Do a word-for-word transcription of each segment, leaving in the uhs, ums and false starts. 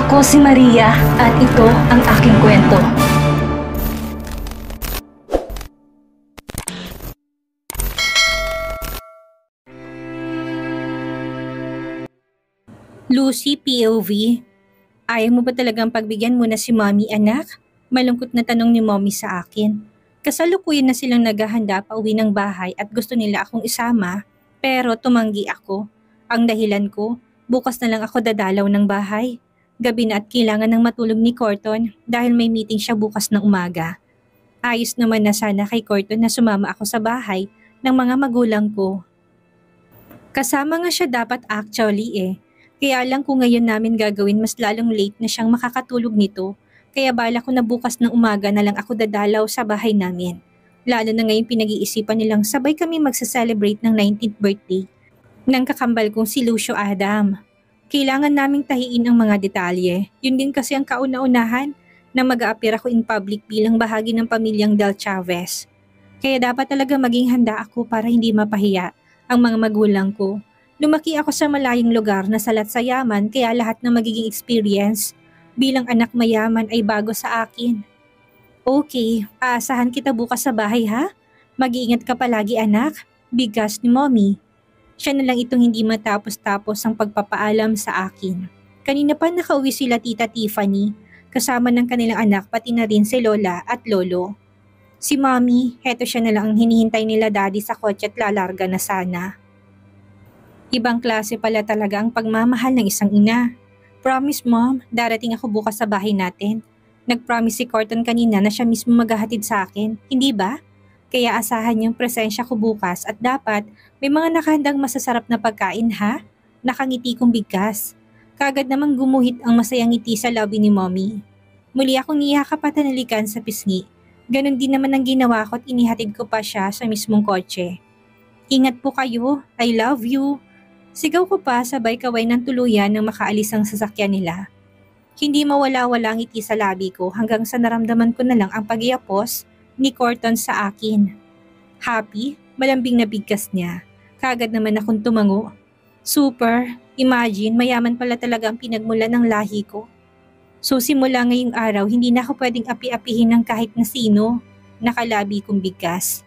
Ako si Maria at ito ang aking kwento. Lucy, P O V, ayaw mo ba talagang pagbigyan mo na si Mommy, anak? Malungkot na tanong ni Mommy sa akin. Kasalukuyan na silang naghahanda pa uwi ng bahay at gusto nila akong isama, pero tumanggi ako. Ang dahilan ko, bukas na lang ako dadalaw ng bahay. Gabi na at kailangan ng matulog ni Corton dahil may meeting siya bukas ng umaga. Ayos naman na sana kay Corton na sumama ako sa bahay ng mga magulang ko. Kasama nga siya dapat actually eh. Kaya lang kung ngayon namin gagawin mas lalong late na siyang makakatulog nito. Kaya bala ko na bukas ng umaga na lang ako dadalaw sa bahay namin. Lalo na ngayon pinag-iisipan nilang sabay kami magsa-celebrate ng nineteenth birthday ng kakambal kong si Lucio Adam. Kailangan naming tahiin ang mga detalye. Yun din kasi ang kauna-unahan na mag-a-appear ako in public bilang bahagi ng pamilyang Del Chavez. Kaya dapat talaga maging handa ako para hindi mapahiya ang mga magulang ko. Lumaki ako sa malayong lugar na salat sa yaman kaya lahat ng magiging experience bilang anak mayaman ay bago sa akin. Okay, aasahan kita bukas sa bahay ha? Mag-iingat ka palagi anak, bigas ni Mommy. Siya na lang itong hindi matapos-tapos ang pagpapaalam sa akin. Kanina pa nakauwi sila Tita Tiffany, kasama ng kanilang anak pati na rin si Lola at Lolo. Si Mommy, heto siya na lang ang hinihintay nila Daddy sa kotse at lalarga na sana. Ibang klase pala talaga ang pagmamahal ng isang ina. Promise Mom, darating ako bukas sa bahay natin. Nag-promise si Corton kanina na siya mismo maghahatid sa akin, hindi ba? Kaya asahan yung presensya ko bukas at dapat may mga nakahandang masasarap na pagkain ha? Nakangiti kong bigkas. Kagad namang gumuhit ang masayang ngiti sa lobby ni Mommy. Muli akong niyakap at nanalikan sa pisngi. Ganon din naman ang ginawa ko at inihatid ko pa siya sa mismong kotse. Ingat po kayo, I love you. Sigaw ko pa sabay kaway ng tuluyan nang makaalis ang sasakyan nila. Hindi mawala-wala ang ngiti sa labi ko hanggang sa naramdaman ko na lang ang pag-iapos ni Corton sa akin. Happy, malambing na bigkas niya. Kagad naman akong tumango. Super, imagine mayaman pala talaga ang pinagmulan ng lahi ko. So simula ngayong araw hindi na ako pwedeng api-apihin ng kahit na sino. Nakalabi kong bigkas.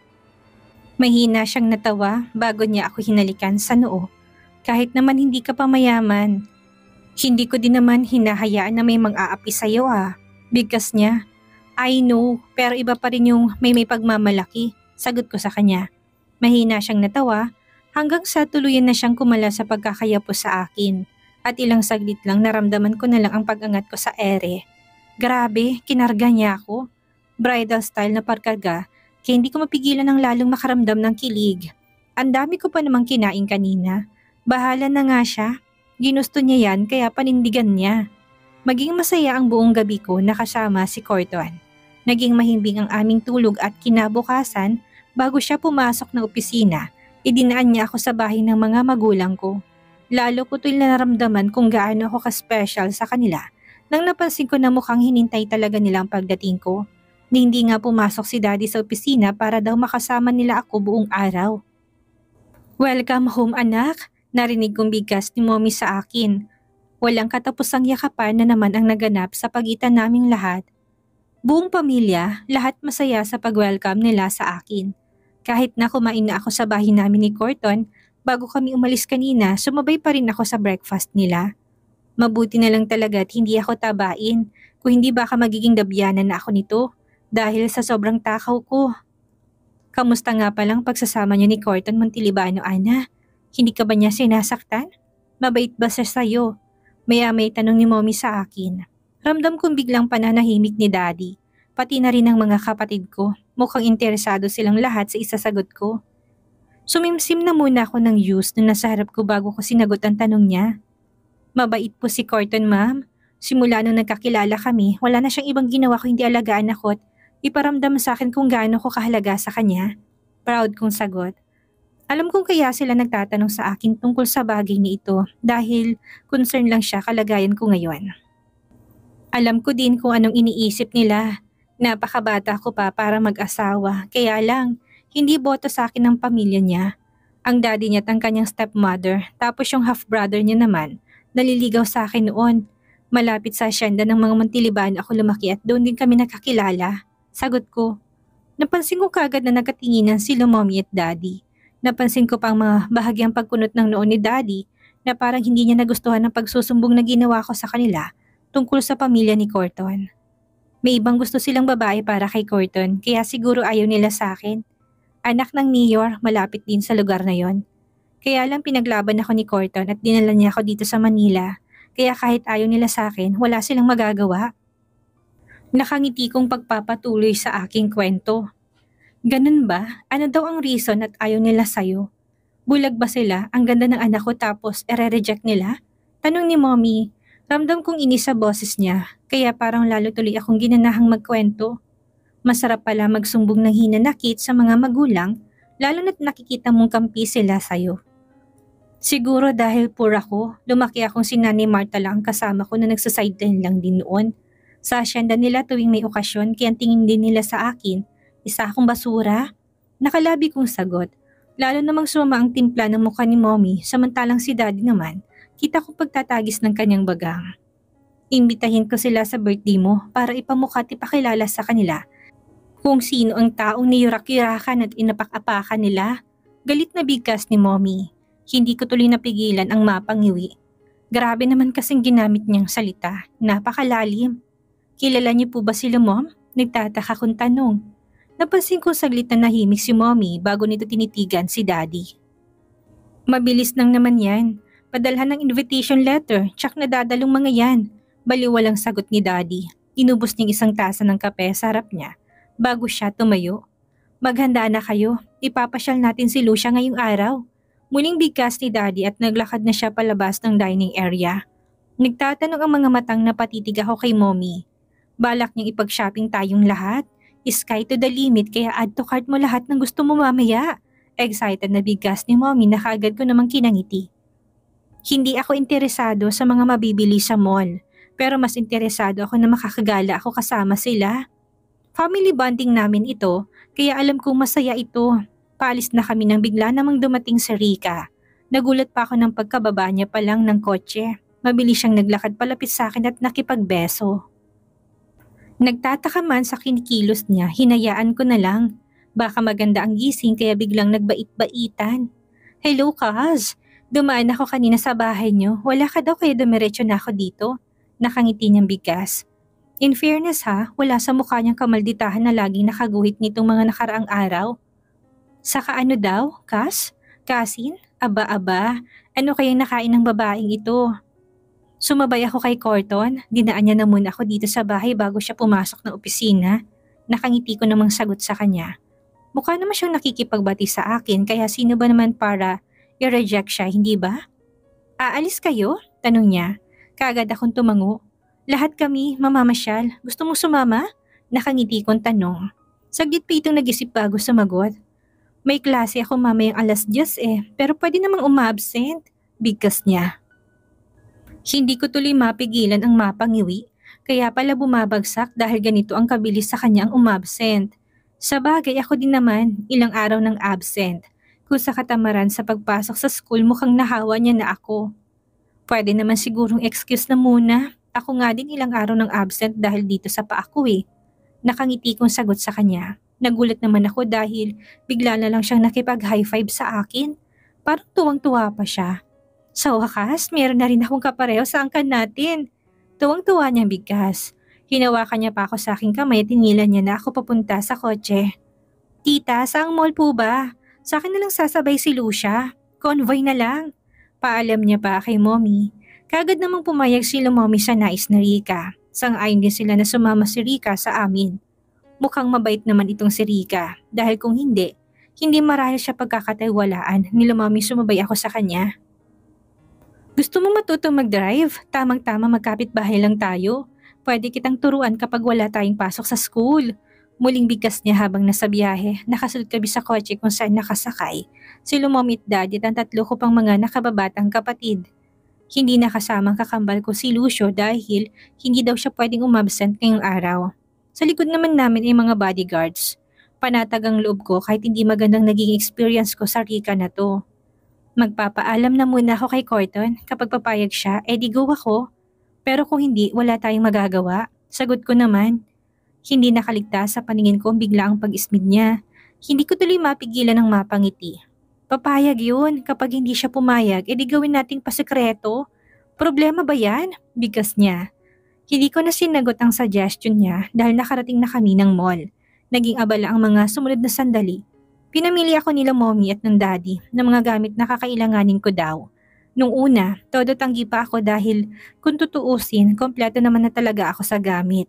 Mahina siyang natawa bago niya ako hinalikan sa noo. Kahit naman hindi ka pa mayaman. Hindi ko din naman hinahayaan na may mang-aapi sa'yo ah. Bigkas niya. I know, pero iba pa rin yung may may pagmamalaki. Sagot ko sa kanya. Mahina siyang natawa hanggang sa tuluyan na siyang kumala sa pagkakayapos sa akin. At ilang saglit lang naramdaman ko na lang ang pag-angat ko sa ere. Grabe, kinarga niya ako. Bridal style na parkarga, kaya hindi ko mapigilan ng lalong makaramdam ng kilig. Ang dami ko pa namang kinain kanina. Bahala na nga siya. Ginusto niya yan kaya panindigan niya. Maging masaya ang buong gabi ko nakasama si Corton. Naging mahimbing ang aming tulog at kinabukasan bago siya pumasok na opisina, idinaan niya ako sa bahay ng mga magulang ko. Lalo ko tuwing naramdaman kung gaano ako ka-special sa kanila nang napansin ko na mukhang hinintay talaga nila ang pagdating ko. Ni hindi nga pumasok si Daddy sa opisina para daw makasama nila ako buong araw. Welcome home anak. Narinig kong bigkas ni Mommy sa akin. Walang katapusang yakapan na naman ang naganap sa pagitan naming lahat. Buong pamilya, lahat masaya sa pag-welcome nila sa akin. Kahit na kumain na ako sa bahay namin ni Corton, bago kami umalis kanina, sumabay pa rin ako sa breakfast nila. Mabuti na lang talaga at hindi ako tabain, kung hindi baka magiging dabyanan na ako nito dahil sa sobrang takaw ko. Kamusta nga palang pagsasama niyo ni Corton Montalibano, Ana? Hindi ka ba niya sinasaktan? Mabait ba siya sa'yo? Maya-may tanong ni Mommy sa akin. Ramdam kong biglang pananahimik ni Daddy. Pati na rin ang mga kapatid ko. Mukhang interesado silang lahat sa isasagot ko. Sumimsim na muna ako ng juice na nasa harap ko bago ko sinagot ang tanong niya. Mabait po si Corton, ma'am. Simula nung nagkakilala kami, wala na siyang ibang ginawa ko hindi alagaan ako at iparamdam sa akin kung gaano ko kahalaga sa kanya. Proud kong sagot. Alam kong kaya sila nagtatanong sa akin tungkol sa bagay ni ito dahil concern lang siya kalagayan ko ngayon. Alam ko din kung anong iniisip nila. Napakabata ko pa para mag-asawa, kaya lang hindi boto sa akin ng pamilya niya. Ang daddy niya at ang kanyang stepmother, tapos yung half-brother niya naman, naliligaw sa akin noon. Malapit sa asyenda ng mga Montiliban ako lumaki at doon din kami nakakilala. Sagot ko. Napansin ko kagad na nagkatinginan sila mommy at daddy. Napansin ko pang mga bahagyang pagkunot ng noon ni daddy na parang hindi niya nagustuhan ang pagsusumbong na ginawa ko sa kanila tungkol sa pamilya ni Corton. May ibang gusto silang babae para kay Corton kaya siguro ayaw nila sa akin. Anak ng mayor, malapit din sa lugar na yon. Kaya lang pinaglaban ako ni Corton at dinala niya ako dito sa Manila. Kaya kahit ayaw nila sa akin, wala silang magagawa. Nakangiti kong pagpapatuloy sa aking kwento. Ganun ba? Ano daw ang reason at ayaw nila sa'yo? Bulag ba sila? Ang ganda ng anak ko tapos ere-reject nila? Tanong ni mommy. Ramdam kong inis sa boses niya, kaya parang lalo tuloy akong ginanahang magkwento. Masarap pala magsumbong ng hinanakit sa mga magulang, lalo na't nakikita mong kampi sila sa'yo. Siguro dahil poor ako, lumaki akong si Nanay Marta lang ang kasama ko na nagsa-sideline lang din noon. Sa asyenda nila tuwing may okasyon kaya tingin din nila sa akin, isa akong basura. Nakalabi kong sagot, lalo namang sumama ang timpla ng mukha ni mommy samantalang si daddy naman, kita ko pagtatagis ng kanyang bagang. Imbitahin ko sila sa birthday mo para ipamukha at ipakilala sa kanila kung sino ang taong niyurak-yurakan at inapak-apakan nila. Galit na bigkas ni mommy. Hindi ko tuloy napigilan ang mapangiwi. Grabe naman kasing ginamit niyang salita. Napakalalim. Kilala niyo po ba sila mom? Nagtataka kong tanong. Napansin ko saglit na nahimik si mommy bago nito tinitigan si daddy. Mabilis lang naman yan. Padalhan ng invitation letter, tsak na dadalong mga yan. Baliwalang sagot ni daddy. Inubos niyang isang tasa ng kape sa harap niya bago siya tumayo. Maghanda na kayo. Ipapasyal natin si Lucia ngayong araw. Muling bigkas ni daddy at naglakad na siya palabas ng dining area. Nagtatanong ang mga matang na patitig ako kay mommy. Balak niyang ipag-shopping tayong lahat. Sky to the limit kaya add to cart mo lahat ng gusto mo mamaya. Excited na bigkas ni mommy na kaagad ko namang kinangiti. Hindi ako interesado sa mga mabibili sa mall. Pero mas interesado ako na makakagala ako kasama sila. Family bonding namin ito kaya alam kong masaya ito. Paalis na kami nang bigla namang dumating si Rika. Nagulat pa ako ng pagkababa niya pa lang ng kotse. Mabilis siyang naglakad palapit sa akin at nakipagbeso. Nagtataka man sa kinikilos niya, hinayaan ko na lang. Baka maganda ang gising kaya biglang nagbait-baitan. Hello, Kaz. Dumaan ako kanina sa bahay niyo. Wala ka daw kaya dumiretso na ako dito. Nakangiti niyang bigkas. In fairness ha, wala sa mukha niyang kamalditahan na laging nakaguhit nitong mga nakaraang araw. Saka ano daw, Kas? Kasin? Aba-aba, ano kayang nakain ng babaeng ito? Sumabay ako kay Corton, dinaan niya na muna ako dito sa bahay bago siya pumasok ng opisina. Nakangiti ko namang sagot sa kanya. Mukha naman siyang nakikipagbati sa akin kaya sino ba naman para i-reject siya, hindi ba? Aalis kayo? Tanong niya. Kaagad akong tumango. Lahat kami, mamamasyal. Gusto mong sumama? Nakangiti kong tanong. Saglit pa itong nag-isip bago sumagot. May klase ako mamayang alas diyes eh, pero pwede namang umabsent. Bigkas niya. Hindi ko tuloy mapigilan ang mapangiwi, kaya pala bumabagsak dahil ganito ang kabilis sa kanyang umabsent. Sa bagay ako din naman, ilang araw ng absent. Kung sa katamaran sa pagpasok sa school mukhang nahawa niya na ako. Pwede naman sigurong excuse na muna. Ako nga din ilang araw ng absent dahil dito sa paa ko eh. Nakangiti kong sagot sa kanya. Nagulat naman ako dahil bigla na lang siyang nakipag-high five sa akin. Parang tuwang-tuwa pa siya. Sa wakas, meron na rin akong kapareho sa angkan natin. Tuwang-tuwa niyang bigkas. Hinawakan niya pa ako sa aking kamay at tinilan niya na ako papunta sa kotse. Tita, saang mall po ba? Sa akin na lang sasabay si Lucia. Convoy na lang. Paalam niya pa kay mommy. Kagad namang pumayag sila mommy sa nais na Rika. Sang-ayon din sila na sumama si Rika sa amin. Mukhang mabait naman itong si Rika dahil kung hindi, hindi marahil siya pagkakatiwalaan nila mommy sumabay ako sa kanya. Gusto mo matutong mag-drive? Tamang-tama magkapit-bahay lang tayo. Pwede kitang turuan kapag wala tayong pasok sa school. Muling bigkas niya habang nasa biyahe, nakasunod kami sa kotse kung saan nakasakay. Sila mommy at daddy at ang tatlo ko pang mga nakababatang kapatid. Hindi nakasamang kakambal ko si Lucio dahil hindi daw siya pwedeng umabsent ngayong araw. Sa likod naman namin ay mga bodyguards. Panatag ang loob ko kahit hindi magandang naging experience ko sa Rika na to. Magpapaalam na muna ako kay Corton kapag papayag siya, eh di go ako. Pero kung hindi, wala tayong magagawa. Sagot ko naman. Hindi nakaligtas sa paningin ko ang biglaang pag-ismid niya. Hindi ko tuloy mapigilan ng mapangiti. Papayag yun. Kapag hindi siya pumayag, edi gawin nating pasekreto. Problema ba yan? Bigas niya. Hindi ko na sinagot ang suggestion niya dahil nakarating na kami ng mall. Naging abala ang mga sumunod na sandali. Pinamili ako nila mommy at ng daddy ng mga gamit na kakailanganin ko daw. Nung una, todo tanggi pa ako dahil kung tutuusin, kompleto naman na talaga ako sa gamit.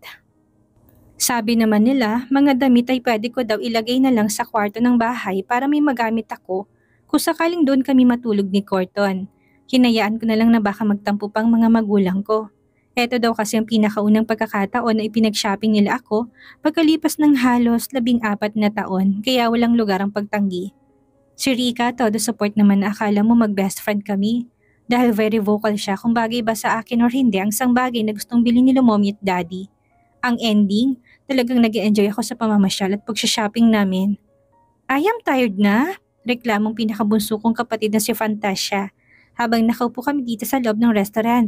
Sabi naman nila, mga damit ay pwede ko daw ilagay na lang sa kwarto ng bahay para may magamit ako kung sakaling doon kami matulog ni Corton. Hinayaan ko na lang na baka magtampo pang mga magulang ko. Eto daw kasi ang pinakaunang pagkakataon na ipinag-shopping nila ako pagkalipas ng halos labing apat na taon kaya walang lugar ang pagtanggi. Si Rika, todo support naman na akala mo mag-best friend kami. Dahil very vocal siya kung bagay ba sa akin or hindi ang isang bagay na gustong bilhin nila mommy at daddy. Ang ending, talagang nag-enjoy ako sa pamamasyal at pagsha-shopping namin. I am tired na, reklamong pinakabunso kong kapatid na si Fantasia habang nakaupo kami dito sa loob ng restaurant.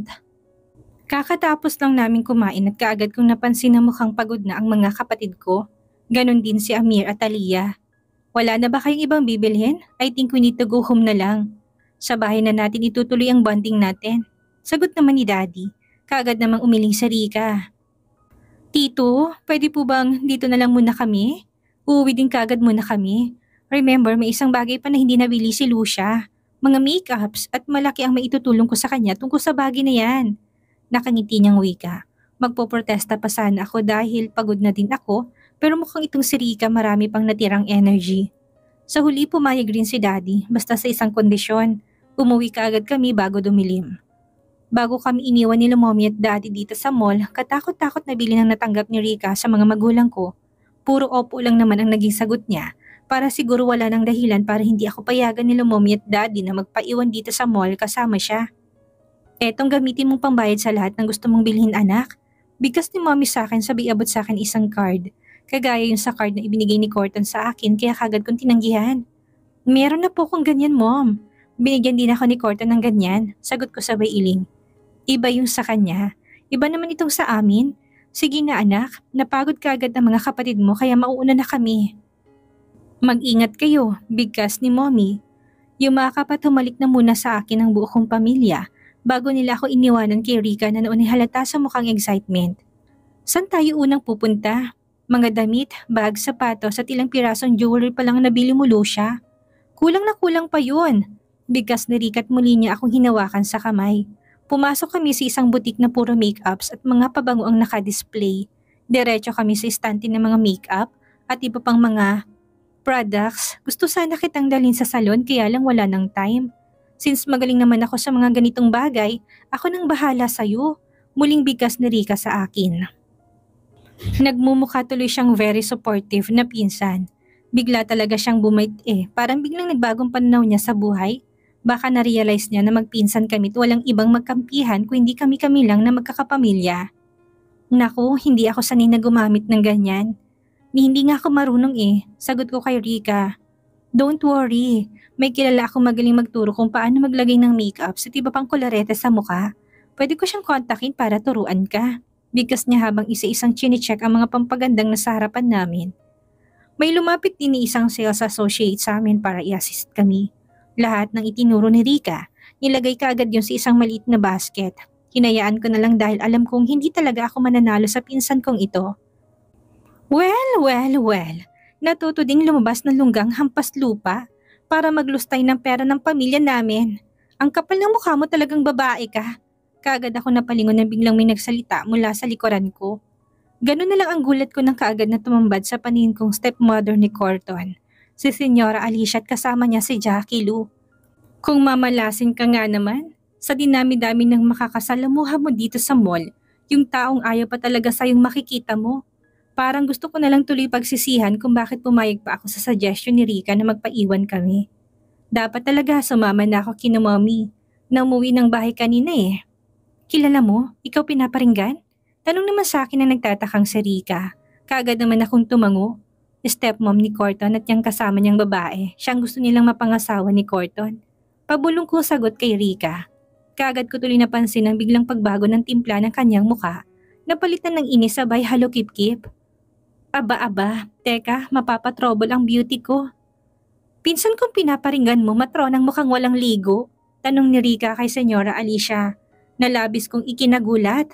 Kakatapos lang namin kumain at kaagad kong napansin na mukhang pagod na ang mga kapatid ko. Ganon din si Amir at Aliyah. Wala na ba kayong ibang bibilhin? I think we need to go home na lang. Sa bahay na natin itutuloy ang bonding natin. Sagot naman ni Daddy. Kaagad namang umiling sa Rika. Tito, pwede po bang dito na lang muna kami? Uuwi din kaagad muna kami. Remember, may isang bagay pa na hindi nabili si Lucia. Mga make-ups at malaki ang maitutulong ko sa kanya tungkol sa bagay na yan. Nakangiti niyang wika. Magpoprotesta pa sana ako dahil pagod na din ako pero mukhang itong si Rika marami pang natirang energy. Sa huli pumayag rin si Daddy basta sa isang kondisyon. Umuwi kaagad kami bago dumilim. Bago kami iniwan nila mommy at daddy dito sa mall, katakot-takot na bili ng natanggap ni Rika sa mga magulang ko. Puro opo lang naman ang naging sagot niya para siguro wala ng dahilan para hindi ako payagan nila mommy at daddy na magpaiwan dito sa mall kasama siya. Etong gamitin mong pambayad sa lahat ng gusto mong bilhin anak. Bigkas ni mommy sa akin sabi abot sa akin isang card. Kagaya yung sa card na ibinigay ni Corton sa akin kaya kagad kong tinanggihan. Meron na po kong ganyan mom. Binigyan din ako ni Corton ng ganyan. Sagot ko sabay iling. Iba yung sa kanya. Iba naman itong sa amin. Sige na anak, napagod kagad ang mga kapatid mo kaya mauuna na kami. Mag-ingat kayo, bigkas ni mommy. Yumakap at humalik na muna sa akin ang buo kong pamilya. Bago nila ako iniwanan kay Rika na noon ay halata sa mukhang excitement. San tayo unang pupunta? Mga damit, bag, sapatos at ilang pirasong jewelry pa lang nabili mo Lucia. Kulang na kulang pa yun. Bigkas ni Rika at muli niya akong hinawakan sa kamay. Pumasok kami sa isang butik na puro make-ups at mga pabango ang naka-display. Diretso kami sa istante ng mga make-up at iba pang mga products. Gusto sana kitang dalhin sa salon kaya lang wala ng time. Since magaling naman ako sa mga ganitong bagay, ako nang bahala sa'yo. Muling bigkas ni Rika sa akin. Nagmumukha tuloy siyang very supportive na pinsan. Bigla talaga siyang bumait eh, parang biglang nagbagong pananaw niya sa buhay. Baka na-realize niya na magpinsan kami at walang ibang magkampihan kung hindi kami-kami lang na magkakapamilya. Naku, hindi ako sanay na gumamit ng ganyan. Ni hindi nga ako marunong eh, sagot ko kay Rika. Don't worry, may kilala akong magaling magturo kung paano maglagay ng makeup at iba pang kolorete sa mukha. Pwede ko siyang kontakin para turuan ka. Bigkas niya habang isa-isang chine-check ang mga pampagandang nasa harapan namin. May lumapit din ni isang sales associate sa amin para i-assist kami. Lahat ng itinuro ni Rika, nilagay ka agad yun sa isang maliit na basket. Hinayaan ko na lang dahil alam kong hindi talaga ako mananalo sa pinsan kong ito. Well, well, well. Natuto ding lumabas ng lunggang hampas lupa para maglustay ng pera ng pamilya namin. Ang kapal ng mukha mo talagang babae ka. Kaagad ako napalingon na biglang may nagsalita mula sa likuran ko. Ganun na lang ang gulat ko nang kaagad na tumambad sa paningin kong stepmother ni Corton. Si Senyora Alicia at kasama niya si Jackie Lou. Kung mamalasin ka nga naman, sa dinami-dami ng makakasalamuha mo dito sa mall, yung taong ayaw pa talaga sa'yong makikita mo. Parang gusto ko na lang tuloy pagsisihan kung bakit pumayag pa ako sa suggestion ni Rika na magpaiwan kami. Dapat talaga sumama na ako kina mommy na umuwi ng bahay kanina eh. Kilala mo? Ikaw pinaparinggan? Tanong naman sa akin na nagtatakang si Rika. Kaagad naman akong tumango. Stepmom ni Corton at yung kasama niyang babae. Siyang gusto nilang mapangasawa ni Corton. Pabulong ko sagot kay Rika. Kaagad ko tuloy napansin ang biglang pagbago ng timpla ng kanyang muka. Napalitan ng inis sabay halokip-kip. Aba-aba, teka, mapapatrouble ang beauty ko. Pinsan kong pinaparinggan mo, matronang mukhang walang ligo. Tanong ni Rika kay Senyora Alicia, na labis kong ikinagulat.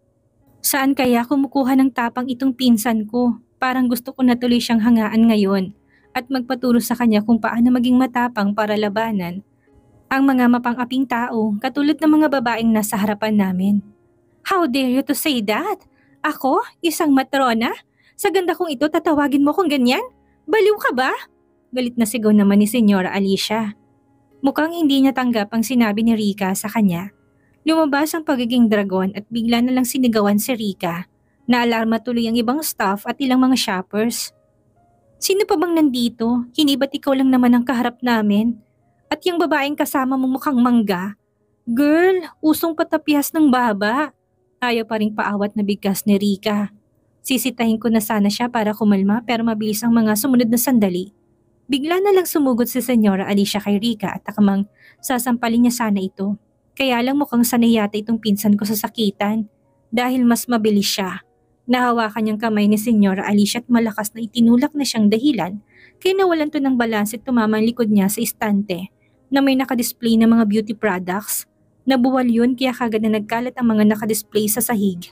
Saan kaya kumukuha ng tapang itong pinsan ko? Parang gusto ko na tuloy siyang hangaan ngayon at magpaturo sa kanya kung paano maging matapang para labanan ang mga mapang-aping tao katulad ng mga babaeng nasa harapan namin. How dare you to say that? Ako? Isang matrona? Sa ganda kong ito tatawagin mo kong ganyan? Baliw ka ba? Galit na sigaw naman ni Senyora Alicia. Mukhang hindi niya tanggap ang sinabi ni Rika sa kanya. Lumabas ang pagiging dragon at bigla na lang sinigawan si Rika. Naalarma tuloy ang ibang staff at ilang mga shoppers. Sino pa bang nandito? Hindi ba't ikaw lang naman ang kaharap namin? At yung babaeng kasama mo mukhang mangga? Girl, usong patapyas ng baba. Ayaw pa ring paawat na bigkas ni Rika. Sisitahin ko na sana siya para kumalma pero mabilis ang mga sumunod na sandali. Bigla na lang sumugod si Senyora Alicia kay Rika at akamang sasampalin niya sana ito. Kaya lang mukhang sanay yata itong pinsan ko sa sakitan dahil mas mabilis siya. Nahawakan niyang kamay ni Senyora Alicia at malakas na itinulak na siyang dahilan kaya nawalan to ng balanse at tumama ang likod niya sa istante na may nakadisplay ng mga beauty products. Nabuwal yun kaya kagad na nagkalat ang mga nakadisplay sa sahig.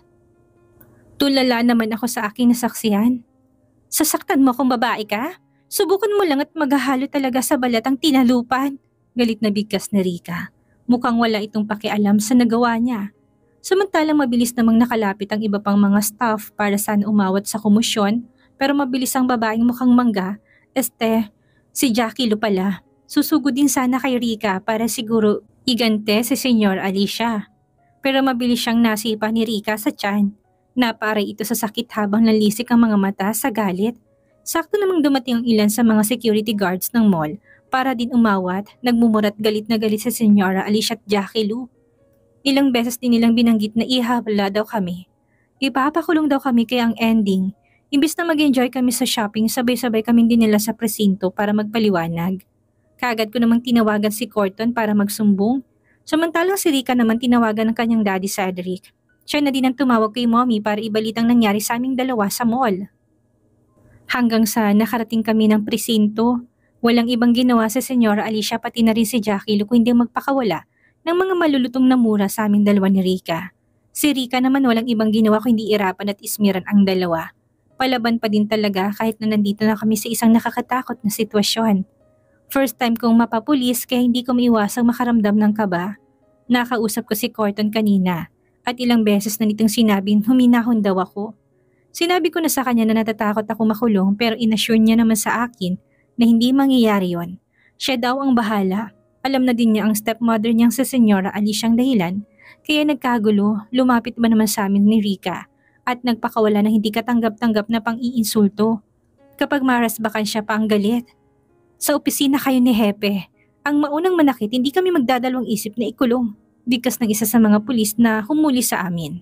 Tulala naman ako sa aking nasaksihan. Sasaktan mo kung babae ka? Subukan mo lang at maghahalo talaga sa balat ang tinalupan. Galit na bigkas ni Rika. Mukhang wala itong pakialam sa nagawa niya. Samantalang mabilis namang nakalapit ang iba pang mga staff para sana umawat sa komosyon pero mabilis ang babaeng mukhang mangga, este, si Jackie Lu pala. Susugod din sana kay Rika para siguro igante si Senyor Alicia. Pero mabilis siyang nasipa ni Rika sa tiyan. Naparay ito sa sakit habang nalisik ang mga mata sa galit. Sakto namang dumating ang ilan sa mga security guards ng mall para din umawat, nagmumurat galit na galit sa Senyora Alicia at Jackie Lu. Ilang beses din nilang binanggit na ihabla daw kami. Ipapakulong daw kami kaya ang ending. Imbis na mag-enjoy kami sa shopping, sabay-sabay kami din nila sa presinto para magpaliwanag. Kaagad ko namang tinawagan si Corton para magsumbong. Samantalang si Rika naman tinawagan ng kanyang daddy Cedric. Siya na din ang tumawag kay mommy para ibalitang nangyari sa aming dalawa sa mall. Hanggang sa nakarating kami ng presinto, walang ibang ginawa sa Senyora Alicia pati na rin si Jackie Lu kundi magpakawala ng mga malulutong na mura sa aming dalawa ni Rika. Si Rika naman walang ibang ginawa kundi irapan at ismiran ang dalawa. Palaban pa din talaga kahit na nandito na kami sa isang nakakatakot na sitwasyon. First time kong mapapulis kaya hindi ko maiwasang makaramdam ng kaba. Nakausap ko si Corton kanina at ilang beses na nitong sinabing huminahon daw ako. Sinabi ko na sa kanya na natatakot ako makulong pero inassure niya naman sa akin na hindi mangyayari yon. Siya daw ang bahala. Alam na din niya ang stepmother niyang sa Senyora Alicia ang dahilan kaya nagkagulo, lumapit ba naman sa amin ni Rika at nagpakawala na hindi katanggap-tanggap na pang-iinsulto. Kapag marasbakan siya pa ang galit. Sa opisina kayo ni Hepe. Ang maunang manakit, hindi kami magdadalawang isip na ikulong. Bigkas ng isa sa mga pulis na humuli sa amin.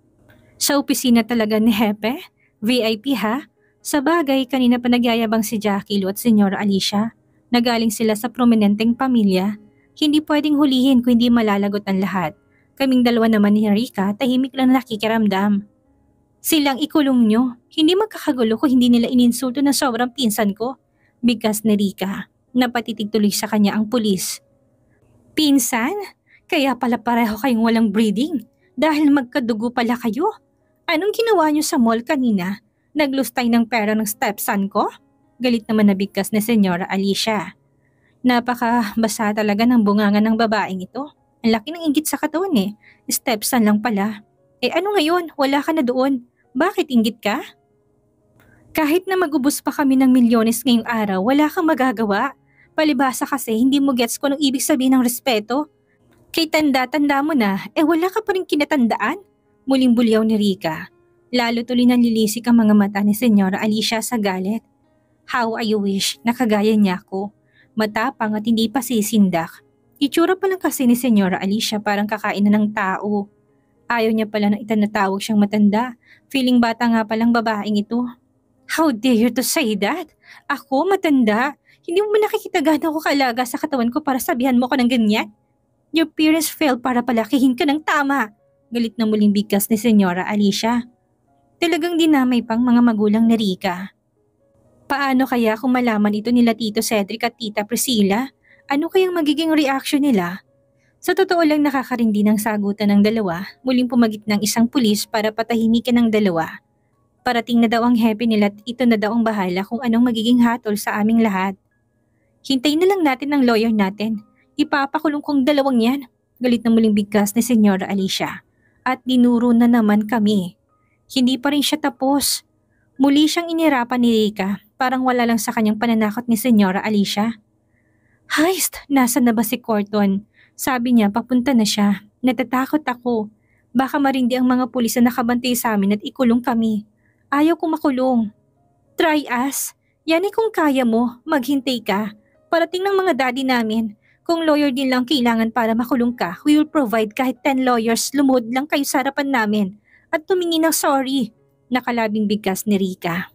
Sa opisina talaga ni Hepe? V I P ha? Sa bagay, kanina pa nagyayabang si Jackie Lu at Senyora Alicia. Nagaling sila sa prominenteng pamilya. Hindi pwedeng hulihin kung hindi malalagot ang lahat. Kaming dalawa naman ni Rika, tahimik lang nakikiramdam. Silang ikulong nyo. Hindi magkakagulo kung hindi nila ininsulto na sobrang pinsan ko. Bigkas ni Rika. Napatitig tuloy sa kanya ang pulis. Pinsan? Kaya pala pareho kayong walang breeding? Dahil magkadugo pala kayo? Anong ginawa niyo sa mall kanina? Naglustay ng pera ng stepson ko? Galit naman na bigkas ni Senyora Alicia. Napaka-basa talaga ng bunganga ng babaeng ito. Ang laki ng inggit sa katawan eh. Stepson lang pala. Eh ano ngayon? Wala ka na doon. Bakit inggit ka? Kahit na magubos pa kami ng milyones ngayong araw, wala kang magagawa. Palibhasa kasi hindi mo gets kung anong ibig sabihin ng respeto. Kay tanda-tanda mo na, eh wala ka pa rin kinatandaan. Muling bulyaw ni Rika. Lalo tuloy nanlilisik ang mga mata ni Senyora Alicia sa galit. How I wish nakagaya niya ako. Matapang at hindi pa sisindak. Itsura pa lang kasi ni Senyora Alicia parang kakain na ng tao. Ayaw niya pala na itanatawag siyang matanda. Feeling bata nga palang babaeng ito. How dare you to say that? Ako matanda? Hindi mo ba nakikita gano'n ako kaalaga sa katawan ko para sabihan mo ko ng ganyan? Your parents failed para palakihin ka ng tama. Galit na muling bigkas ni Senyora Alicia. Talagang dinamay pang mga magulang ni Rika. Paano kaya kung malaman ito nila Tito Cedric at Tita Priscilla? Ano kayang magiging reaction nila? Sa totoo lang nakakarindi ng sagutan ng dalawa, muling pumagit ng isang pulis para patahimikin ng dalawa. Parating na daw ang hepe nila at ito na daw ang bahala kung anong magiging hatol sa aming lahat. Hintayin na lang natin ang lawyer natin. Ipapakulong kong dalawang yan. Galit na muling bigkas ni Senyora Alicia. At dinuro na naman kami. Hindi pa rin siya tapos. Muli siyang inirapan ni Rika. Parang wala lang sa kanyang pananakot ni Senyora Alicia. Heist, nasa na ba si Corton? Sabi niya papunta na siya. Natatakot ako. Baka marindi ang mga pulis na nakabantay sa amin at ikulong kami. Ayaw ko makulong. Try us. Yan ay kung kaya mo, maghintay ka. Parating ng mga daddy namin. Kung lawyer din lang kailangan para makulong ka, we will provide kahit ten lawyers lumuhod lang kayo sa harapan namin. At tumingin ng sorry. Nakalabing bigkas ni Rika.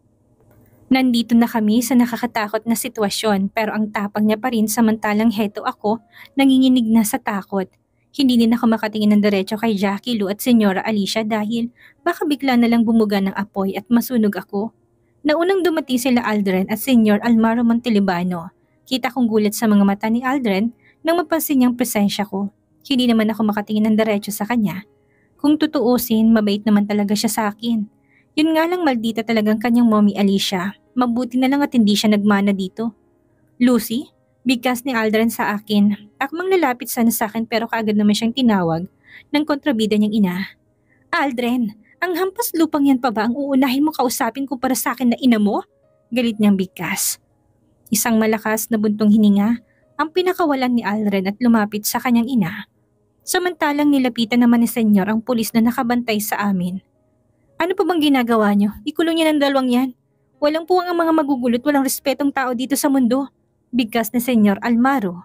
Nandito na kami sa nakakatakot na sitwasyon pero ang tapang niya pa rin samantalang heto ako nanginginig na sa takot. Hindi din ako makatingin ng diretso kay Jackie Lou at Senyora Alicia dahil baka bigla na lang bumuga ng apoy at masunog ako. Naunang dumating sila Aldren at Senyor Almaro Montelibano. Kita kong gulat sa mga mata ni Aldren nang mapansin niyang presensya ko. Hindi naman ako makatingin ng diretso sa kanya. Kung tutuusin, mabait naman talaga siya sa akin. Yun nga lang maldita talagang kanyang mommy Alicia. Mabuti na lang at hindi siya nagmana dito. Lucy, bigkas ni Aldrin sa akin. Akmang lalapit sana sa akin pero kaagad naman siyang tinawag ng kontrabida niyang ina. Aldrin, ang hampas lupang yan pa ba ang uunahin mo kausapin kumpara sa akin na ina mo? Galit niyang bigkas. Isang malakas na buntong hininga ang pinakawalan ni Aldrin at lumapit sa kanyang ina. Samantalang nilapitan naman ni Senyor ang pulis na nakabantay sa amin. Ano pa bang ginagawa niyo? Ikulong niya ng dalawang yan. Walang puwang ang mga magugulot, walang respetong tao dito sa mundo. Bigkas ni Senyor Almaro.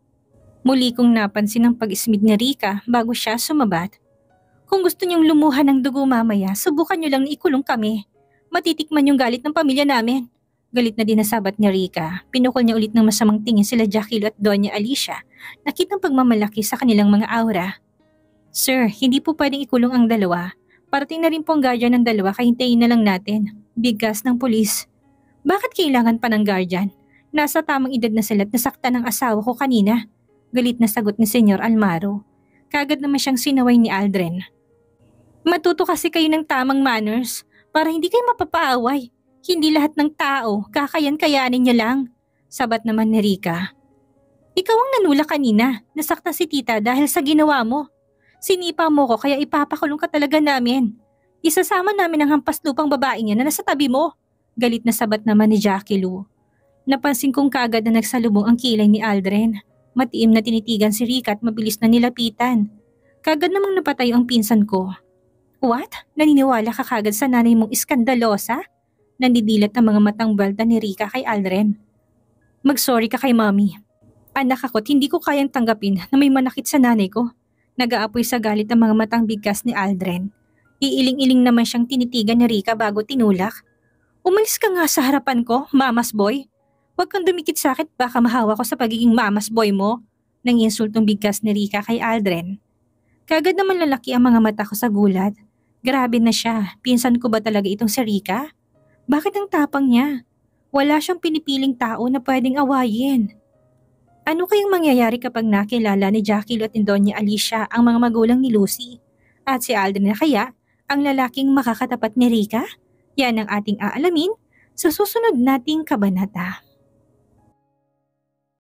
Muli kong napansin ang pag-ismid ni Rika bago siya sumabat. Kung gusto niyong lumuha ng dugo mamaya, subukan niyo lang na ikulong kami. Matitikman yung galit ng pamilya namin. Galit na dinasabat ni Rika. Pinukol niya ulit ng masamang tingin sila Jackie Lou at Doña Alicia. Nakitang pagmamalaki sa kanilang mga aura. Sir, hindi po pwedeng ikulong ang dalawa. Parating na rin po ang guardian ng dalawa, kahintayin na lang natin. Bigkas ng pulis. Bakit kailangan pa ng guardian? Nasa tamang edad na sila at nasaktan ng asawa ko kanina. Galit na sagot ni Senyor Almaro. Kagad naman siyang sinaway ni Aldrin. Matuto kasi kayo ng tamang manners para hindi kayo mapapaaway. Hindi lahat ng tao, kakayan-kayanin niya lang. Sabat naman ni Rika. Ikaw ang nanula kanina, nasaktan si tita dahil sa ginawa mo. Sinipa mo ko kaya ipapakulong ka talaga namin. Isasama namin ang hampas lupang babae niya na nasa tabi mo. Galit na sabat naman ni Jackie Lou. Napansin kong kaagad na nagsalubong ang kilay ni Aldrin. Matiim na tinitigan si Rika at mabilis na nilapitan. Kaagad namang napatayo ang pinsan ko. What? Naniniwala ka kaagad sa nanay mong iskandalosa? Nandidilat ang mga matang balda ni Rika kay Aldrin. Mag-sorry ka kay mommy. Anak ako't hindi ko kayang tanggapin na may manakit sa nanay ko. Nag-aapoy sa galit ang mga matang bigkas ni Aldrin. Iiling-iling naman siyang tinitigan ni Rika bago tinulak. Umalis ka nga sa harapan ko, mamas boy. Huwag kang dumikit sa akin, baka mahawa ko sa pagiging mamas boy mo. Nang insultong bigkas ni Rika kay Aldrin. Kagad naman lalaki ang mga mata ko sa gulat. Grabe na siya, pinsan ko ba talaga itong si Rika? Bakit ang tapang niya? Wala siyang pinipiling tao na pwedeng awayin. Ano kayang mangyayari kapag nakilala ni Jackie Lou at ni Doña Alicia ang mga magulang ni Lucy? At si Aldrin na kaya ang lalaking makakatapat ni Rika? Yan ang ating aalamin sa susunod nating kabanata.